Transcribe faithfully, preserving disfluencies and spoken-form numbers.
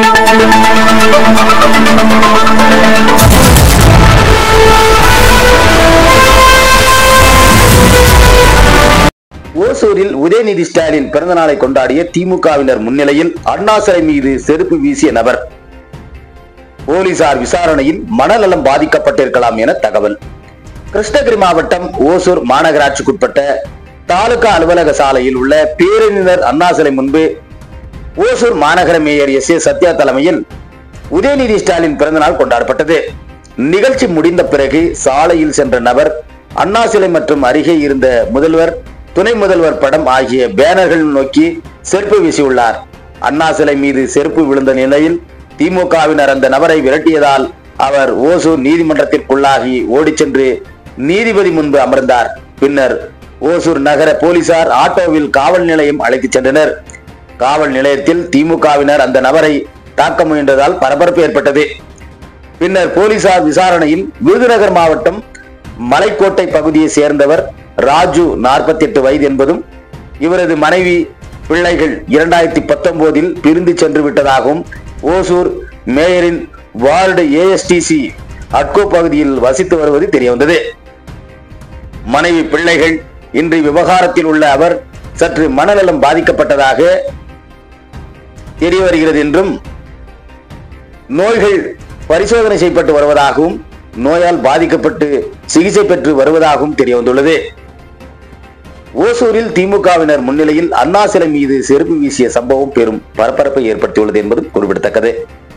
ஓசூரில் உதயநிதி ஸ்டாலின் பிறந்த நாளை கொண்டாடிய திமுகவினர் முன்னிலையில் அண்ணா சிலை மீது செருப்பு வீசிய நபர். போலீசார் விசாரணையில் மனநலம் பாதிக்கப்பட்டிருக்கலாம் என தகவல். கிருஷ்ணகிரி மாவட்டம் ஓசூர் மாநகராட்சிக்குட்பட்ட தாலுகா அலுவலக சாலையில் உள்ள பேரறிஞர் அண்ணா சிலை முன்பு ஓசூர் மாநகர மேயர் எஸ் ஏ சத்யா தலைமையில் உதயநிதி ஸ்டாலின் பிறந்தநாள் கொண்டாடப்பட்டது. நிகழ்ச்சி முடிந்த பிறகு சாலையில் சென்ற நபர் அண்ணா சிலை மற்றும் அருகே இருந்த முதல்வர், துணை முதல்வர் படம் ஆகிய பேனர்கள் நோக்கி செருப்பு வீசியுள்ளார். அண்ணா சிலை மீது செருப்பு விழுந்த நிலையில் திமுகவினர் அந்த நபரை விரட்டியதால் அவர் ஓசூர் நீதிமன்றத்திற்குள்ளாகி ஓடிச் சென்று நீதிபதி முன்பு அமர்ந்தார். பின்னர் ஓசூர் நகர போலீசார் ஆட்டோவில் காவல் நிலையம் அழைத்துச் சென்றனர். காவல் நிலையத்தில் திமுகவினர் அந்த நபரை தாக்க முயன்றதால் பரபரப்பு ஏற்பட்டது. பின்னர் போலீசார் விசாரணையில் விருதுநகர் மாவட்டம் மலைக்கோட்டை பகுதியை சேர்ந்தவர் ராஜு, நாற்பத்தி எட்டு வயது என்பதும் இவரது மனைவி பிள்ளைகள் இரண்டாயிரத்தி பத்தொன்பதில் பிரிந்து சென்று விட்டதாகவும் ஓசூர் மேயரின் ward A S T C அட்கோ பகுதியில் வசித்து வருவது தெரியவந்தது. மனைவி பிள்ளைகள் இன்று விவகாரத்தில் உள்ள அவர் சற்று மனநலம் பாதிக்கப்பட்டதாக தெரிய வருகிறது என்றும் நோய்கள் பரிசோதனை செய்யப்பட்டு வருவதாகவும் நோயால் பாதிக்கப்பட்டு சிகிச்சை பெற்று வருவதாகவும் தெரிய வந்துள்ளது. ஓசூரில் திமுகவினர் முன்னிலையில் அண்ணா சிலை மீது செருப்பு வீசிய சம்பவம் பெரும் பரபரப்பை ஏற்படுத்தியுள்ளது என்பதும் குறிப்பிடத்தக்கது.